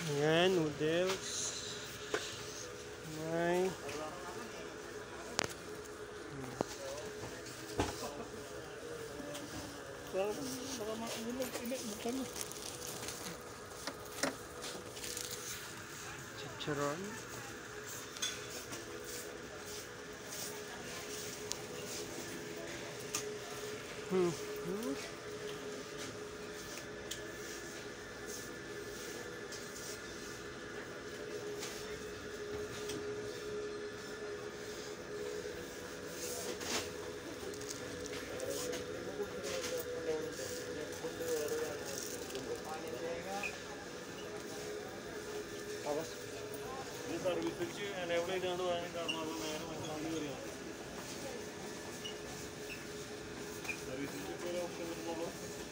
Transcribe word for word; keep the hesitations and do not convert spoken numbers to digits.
Ayan, noodles. May chicharon. Hmm. Hmm. Service enable ചെയ്തുകൊണ്ട് പോകാൻ കാരണം അത് നേരെ മനസ്സിലാക്കി വരികയാണ് സർവീസ് ഓപ്ഷൻ വരുന്നുള്ളൂ.